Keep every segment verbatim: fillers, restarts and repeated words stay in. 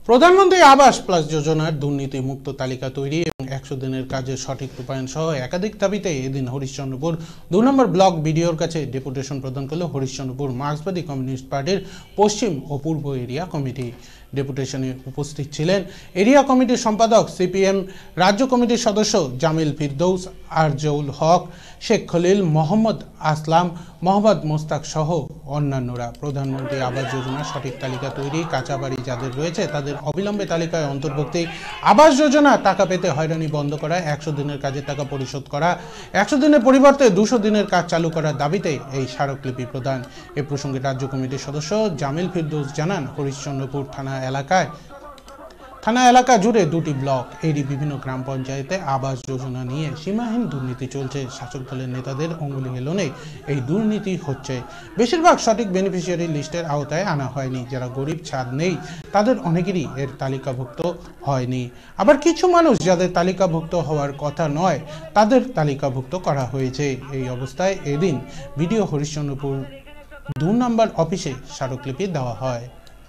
প্রধানমন্ত্রী আবাস প্লাস যোজনার দুর্নীতি মুক্ত তালিকা তৈরি এবং একশো দিনের কাজের সঠিক রূপায়ণ সহ একাধিক দাবিতে এদিন হরিশ্চন্দ্রপুর দুই নম্বর ব্লক বিডিওর কাছে ডেপুটেশন প্রদান করল হরিশ্চন্দ্রপুর মার্ক্সবাদী কমিউনিস্ট পার্টির পশ্চিম ও পূর্ব এরিয়া কমিটি। ডেপুটেশনে উপস্থিত ছিলেন এরিয়া কমিটির সম্পাদক সিপিএম রাজ্য কমিটির সদস্য জামিল ফিরদৌস, আরজউল হক, শেখ খলিল, মোহাম্মদ আসলাম, মোহাম্মদ মোস্তাক সহ অন্যান্যরা। প্রধানমন্ত্রী আবাস যোজনার সঠিক তালিকা তৈরি, কাঁচা বাড়ি যাদের রয়েছে তাদের অবিলম্বে তালিকায় অন্তর্ভুক্তি, আবাস যোজনা টাকা পেতে হয়রানি বন্ধ করা, একশো দিনের কাজের টাকা পরিশোধ করা, একশো দিনের পরিবর্তে দুশো দিনের কাজ চালু করার দাবিতে এই স্মারকলিপি প্রদান। এ প্রসঙ্গে রাজ্য কমিটির সদস্য জামিল ফিরদৌস জানান, হরিশ্চন্দ্রপুর থানা এলাকায় থানা এলাকা জুড়ে দুটি ব্লক এরই বিভিন্ন গ্রাম পঞ্চায়েতে আবাস যোজনা নিয়ে সীমাহীন দুর্নীতি চলছে। শাসক দলের নেতাদের অঙ্গুলি হেলনে এই দুর্নীতি হচ্ছে। বেশিরভাগ সঠিক বেনিফিশিয়ারি লিস্টের আওতায় আনা হয়নি। যারা গরিব ছাদ নেই তাদের অনেকেরই এর তালিকাভুক্ত হয়নি। আবার কিছু মানুষ যাদের তালিকাভুক্ত হওয়ার কথা নয় তাদের তালিকাভুক্ত করা হয়েছে। এই অবস্থায় এদিন বিডিও হরিশ্চন্দ্রপুর দু নম্বর অফিসে স্মারকলিপি দেওয়া হয়।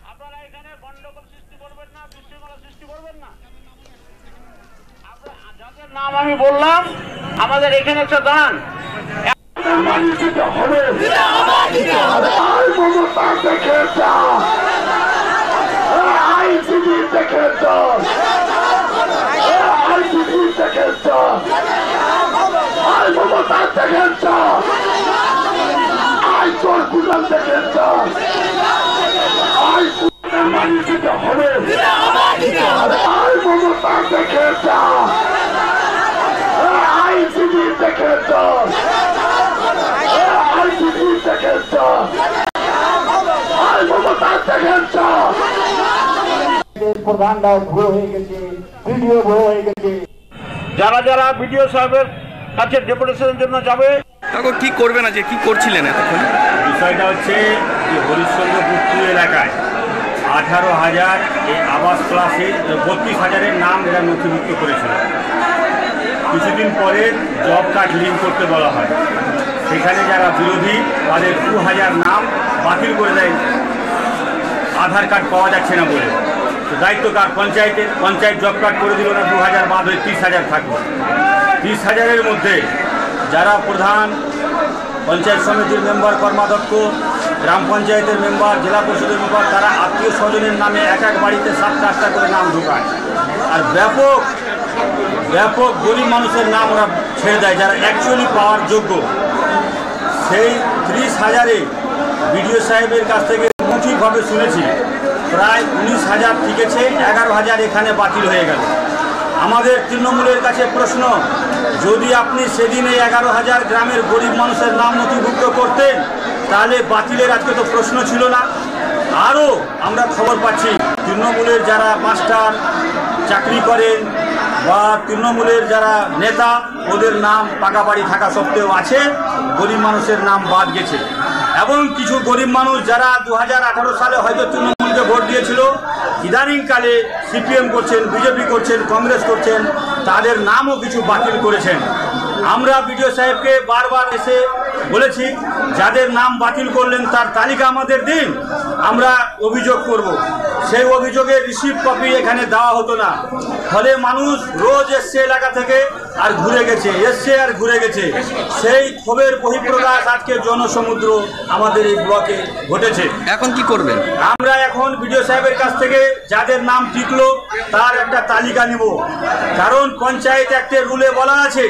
নাম আমি বললাম, আমাদের এখানে একটা গান যারা যারা বিডিও সাহেবের কাছে ডেপুটেশনের জন্য যাবে কি করবে না, যে কি করছিলেন এতক্ষণ? বিষয়টা হচ্ছে যে হরিশ্চন্দ্রপুর এলাকায় আঠারো হাজার এই আবাস প্লাসে বত্রিশ হাজারের নাম এরা নথিভুক্ত করেছিল। কিছুদিন পরে জব কার্ড লিঙ্ক করতে বলা হয়, সেখানে যারা বিরোধী তাদের দু হাজার নাম বাতিল করে দেয়, আধার কার্ড পাওয়া যাচ্ছে না বলে। তো দায়িত্ব কার? পঞ্চায়েতের। পঞ্চায়েত জব কার্ড করে দিল না, দু হাজার বাদ হয়ে ত্রিশ হাজার থাকলো। ত্রিশ হাজারের মধ্যে যারা প্রধান, পঞ্চায়েত সমিতির মেম্বার, কর্মাধ্যক্ষ, গ্রাম পঞ্চায়েতের মেম্বার, জেলা পরিষদের মেম্বার, তারা আত্মীয় স্বজনের নামে এক এক বাড়িতে সাতটা আটটা করে নাম ঢোকায়। আর ব্যাপক ব্যাপক গরিব মানুষের নাম ওরা ছেড়ে দেয়, যারা অ্যাকচুয়ালি পাওয়ার যোগ্য। সেই ত্রিশ হাজারে বিডিও সাহেবের কাছ থেকে মুঠিভাবে শুনেছি প্রায় উনিশ হাজার ঠিকেছে, এগারো হাজার এখানে বাতিল হয়ে গেল। আমাদের তৃণমূলের কাছে প্রশ্ন, যদি আপনি সেদিন এই এগারো হাজার গ্রামের গরিব মানুষের নাম নথিভুক্ত করতেন তাহলে বাতিলের আজকে তো প্রশ্ন ছিল না। আরও আমরা খবর পাচ্ছি তৃণমূলের যারা মাস্টার চাকরি করেন বা তৃণমূলের যারা নেতা, ওদের নাম পাকা বাড়ি থাকা সত্ত্বেও আছে, গরিব মানুষের নাম বাদ গেছে। এবং কিছু গরিব মানুষ যারা দু হাজার আঠারো সালে হয়তো তৃণমূলকে ভোট দিয়েছিল, ইদানিংকালে সিপিএম করছেন, বিজেপি করছেন, কংগ্রেস করছেন, তাদের নামও কিছু বাতিল করেছেন। আমরা বিডিও সাহেবকে বারবার এসে বলেছি, যাদের নাম বাতিল করলেন তার তালিকা আমাদের দিন, আমরা অভিযোগ করব। সেই অভিযোগের রিসিভ কপি এখানে দেওয়া হতো না, ফলে মানুষ রোজ এসছে এলাকা থেকে আর ঘুরে গেছে, এসছে আর ঘুরে গেছে। সেই ক্ষোভের বহিঃপ্রকাশ আজকে জনসমুদ্র আমাদের এই ব্লকে ঘটেছে। এখন কি করবেন? আমরা এখন বিডিও সাহেবের কাছ থেকে যাদের নাম টিকলো তার একটা তালিকা নিব। কারণ পঞ্চায়েত অ্যাক্টের রুলে বলা আছে,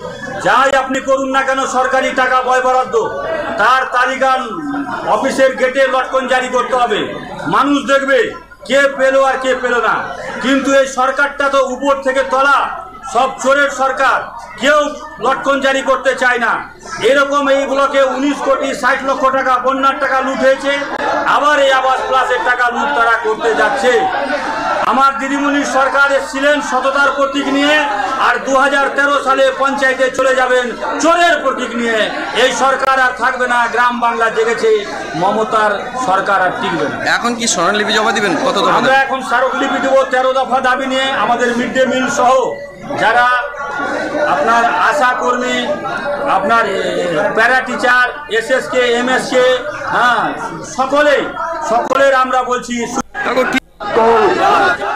যাই আপনি করুন না কেন সরকারি টাকা বয় বরাদ্দ, তার তালিকা অফিসের গেটে লটকন জারি করতে হবে। মানুষ দেখবে কে পেলো আর কে পেলো না। কিন্তু এই সরকারটা তো উপর থেকে তলা, সব চোরের সরকার, কেউ লটকন জারি করতে চায় না। এরকম এই ব্লকে উনিশ কোটি ষাট লক্ষ টাকা বন্যার টাকা লুট হয়েছে, আবার এই আবাস প্লাসের টাকা লুট তারা করতে যাচ্ছে। আমার দিদিমণির সরকার এসেছিলেন সততার প্রতীক নিয়ে, আর দু হাজার তেরো সালে পঞ্চায়েতে চলে যাবেন চোরের প্রতীক নিয়ে। এই সরকার আর থাকবে না, গ্রাম বাংলা জেগেছে, মমতার সরকার আর টিকবে না। এখন কি স্মারকলিপি জমা দিবেন? কত দফা? আমরা এখন স্মারকলিপি দেবো তেরো দফা দাবি নিয়ে। আমাদের মিড ডে মিল সহ যারা আপনার আশা কর্মী, আপনার প্যারা টিচার, এসএসকে, এমএসকে, হ্যাঁ সকলেই সকলের আমরা বলছি